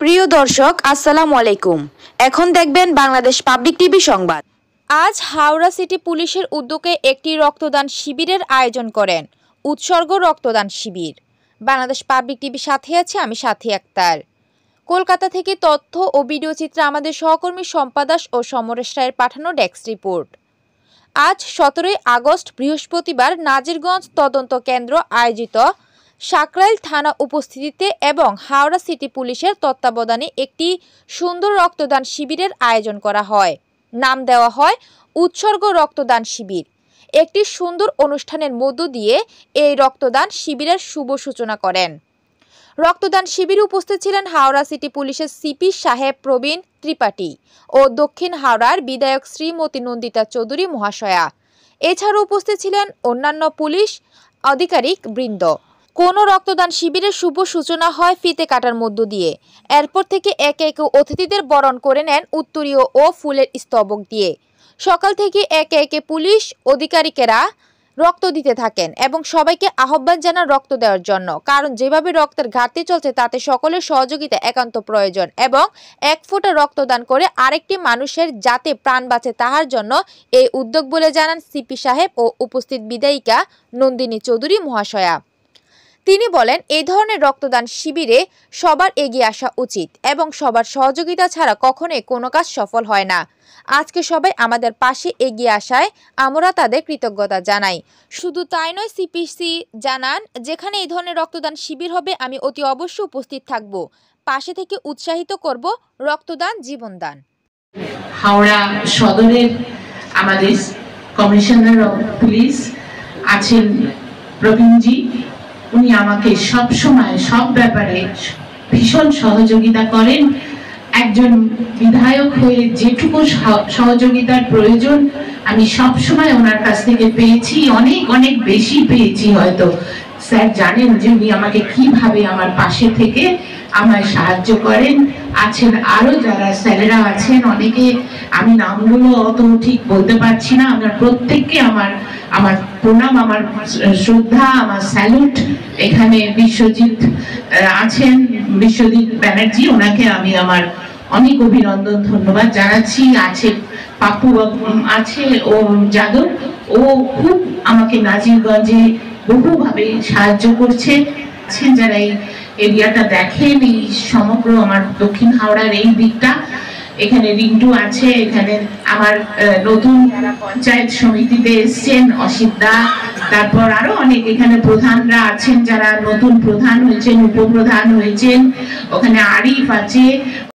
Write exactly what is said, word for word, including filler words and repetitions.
প্রিয় দর্শক আসসালামু আলাইকুম। এখন দেখবেন বাংলাদেশ পাবলিক টিভি সংবাদ। আজ হাওড়া সিটি পুলিশের উদ্যোগে একটি রক্তদান শিবিরের আয়োজন করেন উৎসর্গ রক্তদান শিবির। বাংলাদেশ পাবলিক টিভির সাথে আছে আমি সাথী আক্তার। কলকাতা থেকে তথ্য ও ভিডিও চিত্রে আমাদের সহকর্মী সম্পাদক ও সমরেশ রায়ের পাঠানো ডেস্ক রিপোর্ট। আজ সতেরোই আগস্ট বৃহস্পতিবার নাজিরগঞ্জ তদন্ত কেন্দ্র আয়োজিত সাকরাইল থানা উপস্থিতিতে এবং হাওড়া সিটি পুলিশের তত্ত্বাবধানে একটি সুন্দর রক্তদান শিবিরের আয়োজন করা হয়। নাম দেওয়া হয় উৎসর্গ রক্তদান শিবির। একটি সুন্দর অনুষ্ঠানের মধ্য দিয়ে এই রক্তদান শিবিরের শুভ সূচনা করেন। রক্তদান শিবিরে উপস্থিত ছিলেন হাওড়া সিটি পুলিশের সিপি সাহেব প্রবীণ ত্রিপাঠী ও দক্ষিণ হাওড়ার বিধায়ক শ্রীমতী নন্দিতা চৌধুরী মহাশয়া। এছাড়াও উপস্থিত ছিলেন অন্যান্য পুলিশ আধিকারিক বৃন্দ। কোনো রক্তদান শিবিরের শুভ সূচনা হয় ফিতে কাটার মধ্য দিয়ে। এরপর থেকে একে একে অতিথিদের বরণ করে নেন উত্তরীয় ও ফুলের স্তবক দিয়ে। সকাল থেকে একে একে পুলিশ আধিকারিকেরা রক্ত দিতে থাকেন এবং সবাইকে আহ্বান জানান রক্ত দেওয়ার জন্য, কারণ যেভাবে রক্তের ঘাটতি চলছে তাতে সকলের সহযোগিতা একান্ত প্রয়োজন এবং এক ফোঁটা রক্তদান করে আরেকটি মানুষের যাতে প্রাণ বাঁচে তাহার জন্য এই উদ্যোগ বলে জানান সিপি সাহেব ও উপস্থিত বিধায়িকা নন্দিনী চৌধুরী মহাশয়া। তিনি বলেন, এই ধরনের রক্তদান শিবিরে সবার এগিয়ে আসা উচিত এবং সবার সহযোগিতা ছাড়া কখনোই কোনো কাজ সফল হয় না। আজকে সবাই আমাদের পাশে এগিয়ে আসায় আমরা তাদের কৃতজ্ঞতা জানাই। শুধু তাই নয়, সিপিসি জানান, যেখানে এই ধরনের রক্তদান শিবির হবে আমি অতি অবশ্যই উপস্থিত থাকব। পাশে থেকে উৎসাহিত করব রক্তদান জীবনদান। হাওড়া সদরের আমাদের কমিশনার অফ পুলিশ আছেন প্রবীণজি, উনি আমাকে সব সময় সব ব্যাপারে ভীষণ সহযোগিতা করেন। একজন বিধায়ক হয়ে যেটুকু সহযোগিতার প্রয়োজন আমি সব সময় ওনার কাছ থেকে পেয়েছি, অনেক অনেক বেশি পেয়েছি। হয়তো স্যার জানেন যে উনি আমাকে কিভাবে আমার পাশে থেকে আমায় সাহায্য করেন। আছেন আরো যারা স্যারেরা আছেন, অনেকে আমি নামগুলো অত ঠিক বলতে পারছি না। আমার প্রত্যেককে আমার আমার প্রণাম, আমার শ্রদ্ধা, আমার স্যালুট। এখানে বিশ্বজিৎ আছেন, বিশ্বজিৎ ব্যানার্জি, ওনাকে আমি আমার অনেক অভিনন্দন ধন্যবাদ জানাচ্ছি। আছে পাপু আছে ও যাদব, ও খুব আমাকে নাজিরগঞ্জে বহুভাবে সাহায্য করছে। যারা এই এরিয়াটা দেখেন, এই সমগ্র আমার দক্ষিণ হাওড়ার এই দিকটা, এখানে রিন্টু আছে, এখানে আমার নতুন পঞ্চায়েত সমিতিতে এসছেন অসিতদা, তারপর আরো অনেক এখানে প্রধানরা আছেন যারা নতুন প্রধান হয়েছেন, উপপ্রধান হয়েছেন, ওখানে আরিফ আছে।